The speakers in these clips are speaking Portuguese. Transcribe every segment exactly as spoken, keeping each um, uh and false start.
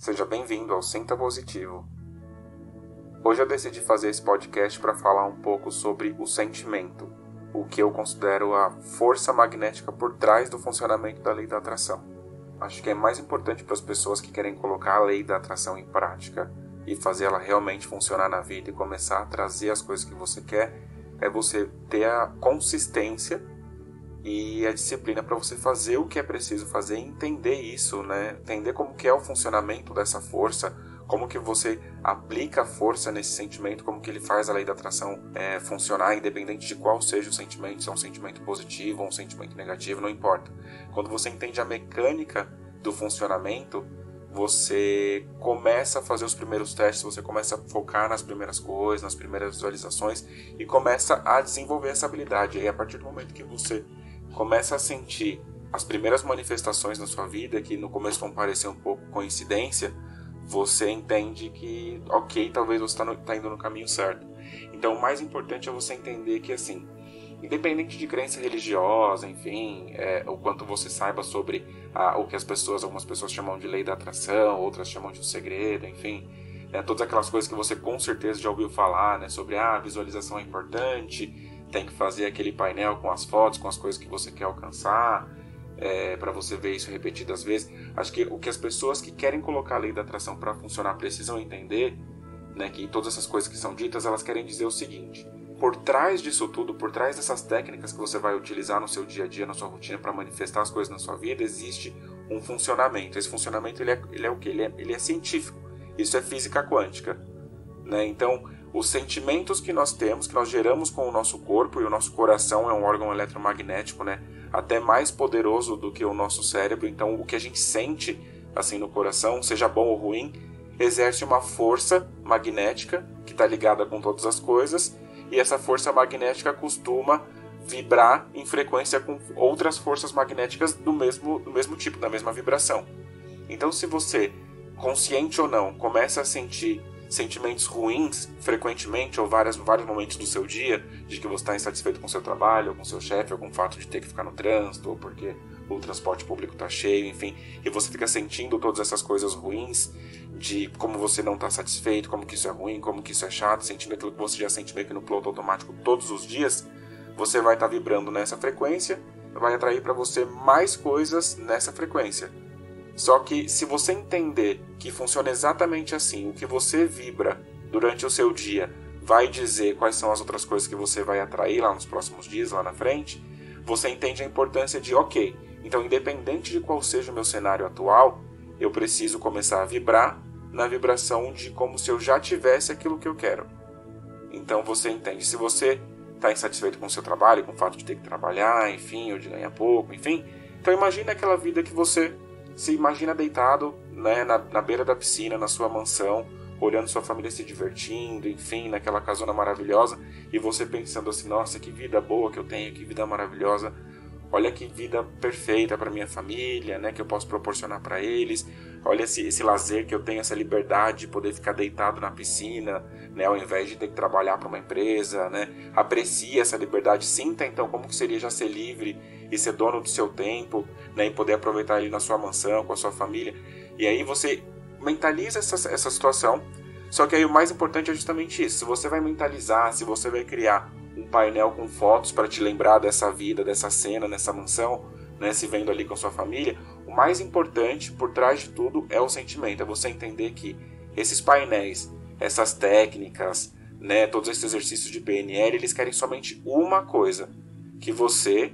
Seja bem-vindo ao Sinta Positivo. Hoje eu decidi fazer esse podcast para falar um pouco sobre o sentimento, o que eu considero a força magnética por trás do funcionamento da lei da atração. Acho que é mais importante para as pessoas que querem colocar a lei da atração em prática e fazer ela realmente funcionar na vida e começar a trazer as coisas que você quer, é você ter a consistência e a disciplina para você fazer o que é preciso fazer e entender isso, né? Entender como que é o funcionamento dessa força, como que você aplica a força nesse sentimento, como que ele faz a lei da atração é, funcionar, independente de qual seja o sentimento, se é um sentimento positivo ou um sentimento negativo, não importa. Quando você entende a mecânica do funcionamento, você começa a fazer os primeiros testes, você começa a focar nas primeiras coisas, nas primeiras visualizações e começa a desenvolver essa habilidade. E a partir do momento que você começa a sentir as primeiras manifestações na sua vida, que no começo vão parecer um pouco coincidência, você entende que, ok, talvez você está tá indo no caminho certo. Então, o mais importante é você entender que, assim, independente de crença religiosa, enfim, é, o quanto você saiba sobre ah, o que as pessoas, algumas pessoas chamam de lei da atração, outras chamam de um segredo, enfim, né, todas aquelas coisas que você com certeza já ouviu falar, né, sobre a ah, visualização é importante, tem que fazer aquele painel com as fotos, com as coisas que você quer alcançar, é, para você ver isso repetidas vezes. Acho que o que as pessoas que querem colocar a lei da atração para funcionar precisam entender, né, que todas essas coisas que são ditas, elas querem dizer o seguinte: por trás disso tudo, por trás dessas técnicas que você vai utilizar no seu dia a dia, na sua rotina, para manifestar as coisas na sua vida, existe um funcionamento. Esse funcionamento ele é, ele é o quê? Ele é, ele é científico. Isso é física quântica, né? Então, os sentimentos que nós temos, que nós geramos com o nosso corpo, e o nosso coração é um órgão eletromagnético, né, até mais poderoso do que o nosso cérebro. Então, o que a gente sente assim no coração, seja bom ou ruim, exerce uma força magnética que está ligada com todas as coisas, e essa força magnética costuma vibrar em frequência com outras forças magnéticas do mesmo, do mesmo tipo, da mesma vibração. Então, se você, consciente ou não, começa a sentir sentimentos ruins frequentemente, ou vários, vários momentos do seu dia, de que você está insatisfeito com o seu trabalho, ou com o seu chefe, ou com o fato de ter que ficar no trânsito, ou porque o transporte público está cheio, enfim, e você fica sentindo todas essas coisas ruins, de como você não está satisfeito, como que isso é ruim, como que isso é chato, sentindo aquilo que você já sente meio que no piloto automático todos os dias, você vai estar tá vibrando nessa frequência, vai atrair para você mais coisas nessa frequência. Só que se você entender que funciona exatamente assim, o que você vibra durante o seu dia vai dizer quais são as outras coisas que você vai atrair lá nos próximos dias, lá na frente, você entende a importância de, ok, então independente de qual seja o meu cenário atual, eu preciso começar a vibrar na vibração de como se eu já tivesse aquilo que eu quero. Então você entende, se você está insatisfeito com o seu trabalho, com o fato de ter que trabalhar, enfim, ou de ganhar pouco, enfim, então imagina aquela vida que você se imagina deitado, né, na, na beira da piscina, na sua mansão, olhando sua família se divertindo, enfim, naquela casona maravilhosa, e você pensando assim, nossa, que vida boa que eu tenho, que vida maravilhosa, olha que vida perfeita para minha família, né, que eu posso proporcionar para eles, olha esse, esse lazer que eu tenho, essa liberdade de poder ficar deitado na piscina, né, ao invés de ter que trabalhar para uma empresa, né, aprecie essa liberdade, sinta então como que seria já ser livre e ser dono do seu tempo, né, e poder aproveitar ele na sua mansão, com a sua família, e aí você mentaliza essa, essa situação, só que aí o mais importante é justamente isso, se você vai mentalizar, se você vai criar um painel com fotos para te lembrar dessa vida, dessa cena, nessa mansão, né, se vendo ali com a sua família, o mais importante por trás de tudo é o sentimento, é você entender que esses painéis, essas técnicas, né, todos esses exercícios de P N L, eles querem somente uma coisa, que você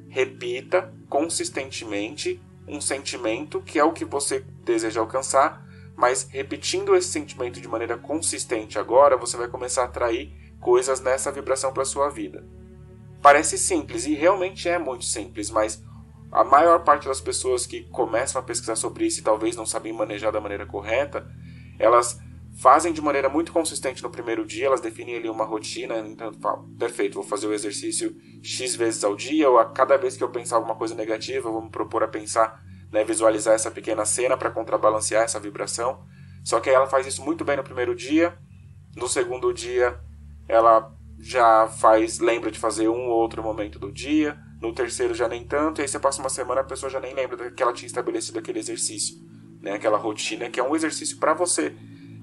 repita consistentemente um sentimento que é o que você deseja alcançar, mas repetindo esse sentimento de maneira consistente agora, você vai começar a atrair coisas nessa vibração para a sua vida. Parece simples, e realmente é muito simples, mas a maior parte das pessoas que começam a pesquisar sobre isso e talvez não sabem manejar da maneira correta, elas fazem de maneira muito consistente no primeiro dia, elas definem ali uma rotina, então falam, perfeito, vou fazer o exercício X vezes ao dia, ou a cada vez que eu pensar alguma coisa negativa, eu vou me propor a pensar, né, visualizar essa pequena cena para contrabalancear essa vibração. Só que aí ela faz isso muito bem no primeiro dia, no segundo dia ela já faz, lembra de fazer um ou outro momento do dia, no terceiro já nem tanto, e aí você passa uma semana, a pessoa já nem lembra que ela tinha estabelecido aquele exercício. né? Aquela rotina que é um exercício para você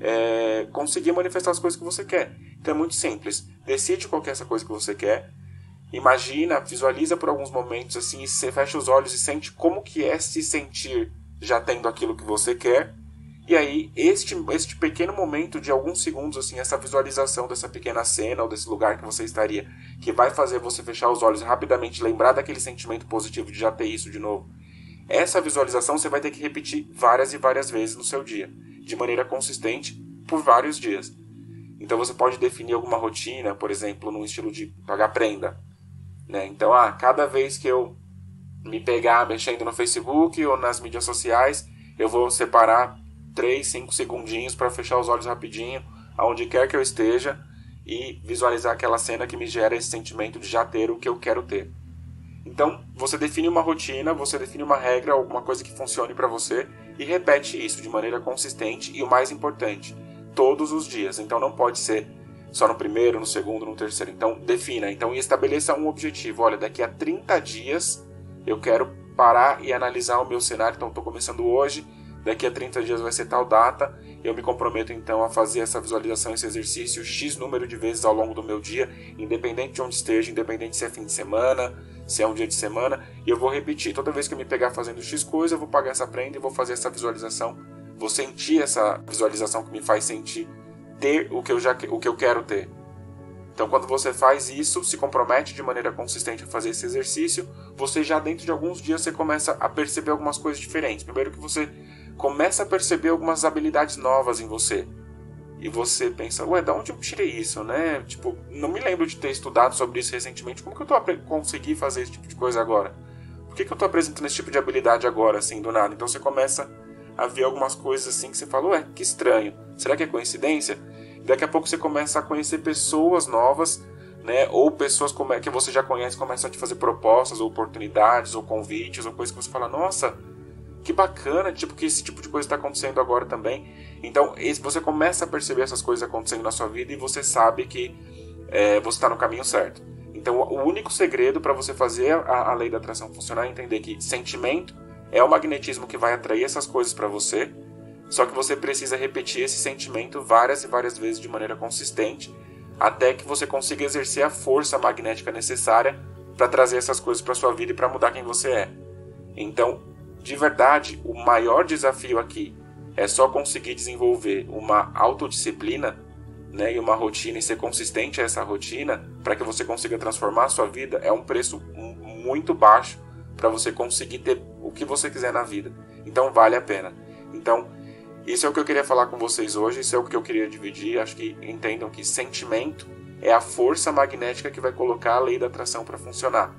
é, conseguir manifestar as coisas que você quer. Então é muito simples. Decide qual que é essa coisa que você quer. Imagina, visualiza por alguns momentos assim, e você fecha os olhos e sente como que é se sentir já tendo aquilo que você quer. E aí, este, este pequeno momento de alguns segundos, assim, essa visualização dessa pequena cena ou desse lugar que você estaria, que vai fazer você fechar os olhos e rapidamente lembrar daquele sentimento positivo de já ter isso de novo. Essa visualização você vai ter que repetir várias e várias vezes no seu dia, de maneira consistente, por vários dias. Então você pode definir alguma rotina, por exemplo, num estilo de pagar prenda. Né? Então, ah, cada vez que eu me pegar mexendo no Facebook ou nas mídias sociais, eu vou separar três, cinco segundinhos para fechar os olhos rapidinho, aonde quer que eu esteja, e visualizar aquela cena que me gera esse sentimento de já ter o que eu quero ter. Então, você define uma rotina, você define uma regra, alguma coisa que funcione para você, e repete isso de maneira consistente e, o mais importante, todos os dias. Então, não pode ser só no primeiro, no segundo, no terceiro. Então, defina. Então, e estabeleça um objetivo. Olha, daqui a trinta dias eu quero parar e analisar o meu cenário. Então, estou começando hoje. Daqui a trinta dias vai ser tal data. Eu me comprometo, então, a fazer essa visualização, esse exercício X número de vezes ao longo do meu dia, independente de onde esteja, independente se é fim de semana, se é um dia de semana. E eu vou repetir. Toda vez que eu me pegar fazendo X coisa, eu vou pagar essa prenda e vou fazer essa visualização. Vou sentir essa visualização que me faz sentir ter o que eu, já, o que eu quero ter. Então, quando você faz isso, se compromete de maneira consistente a fazer esse exercício, você já dentro de alguns dias você começa a perceber algumas coisas diferentes. Primeiro que você começa a perceber algumas habilidades novas em você. E você pensa, ué, de onde eu tirei isso, né? Tipo, não me lembro de ter estudado sobre isso recentemente. Como que eu tô consegui fazer esse tipo de coisa agora? Por que que eu tô apresentando esse tipo de habilidade agora, assim, do nada? Então você começa a ver algumas coisas assim que você fala, ué, que estranho. Será que é coincidência? Daqui a pouco você começa a conhecer pessoas novas, né? Ou pessoas que você já conhece começam a te fazer propostas, ou oportunidades, ou convites, ou coisas que você fala, nossa, que bacana, tipo, que esse tipo de coisa está acontecendo agora também. Então, você começa a perceber essas coisas acontecendo na sua vida e você sabe que é, você está no caminho certo. Então, o único segredo para você fazer a, a lei da atração funcionar é entender que sentimento é o magnetismo que vai atrair essas coisas para você, só que você precisa repetir esse sentimento várias e várias vezes de maneira consistente, até que você consiga exercer a força magnética necessária para trazer essas coisas para sua vida e para mudar quem você é. Então, de verdade, o maior desafio aqui é só conseguir desenvolver uma autodisciplina, né, e uma rotina e ser consistente a essa rotina para que você consiga transformar a sua vida. É um preço muito baixo para você conseguir ter o que você quiser na vida. Então vale a pena. Então, isso é o que eu queria falar com vocês hoje, isso é o que eu queria dividir. Acho que entendam que sentimento é a força magnética que vai colocar a lei da atração para funcionar.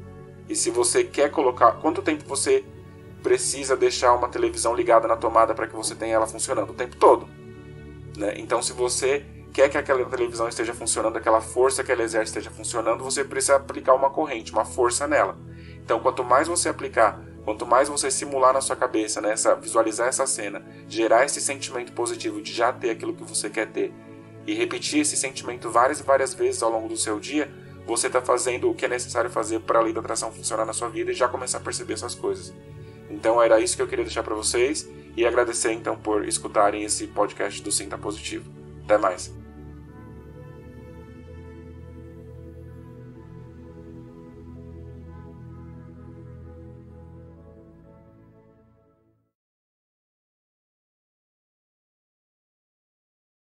E se você quer colocar... Quanto tempo você precisa deixar uma televisão ligada na tomada para que você tenha ela funcionando? O tempo todo. Né? Então, se você quer que aquela televisão esteja funcionando, aquela força que ela exerce esteja funcionando, você precisa aplicar uma corrente, uma força nela. Então, quanto mais você aplicar, quanto mais você simular na sua cabeça, né, essa, visualizar essa cena, gerar esse sentimento positivo de já ter aquilo que você quer ter e repetir esse sentimento várias e várias vezes ao longo do seu dia, você está fazendo o que é necessário fazer para a lei da atração funcionar na sua vida e já começar a perceber essas coisas. Então, era isso que eu queria deixar para vocês e agradecer então por escutarem esse podcast do Sinta Positivo. Até mais!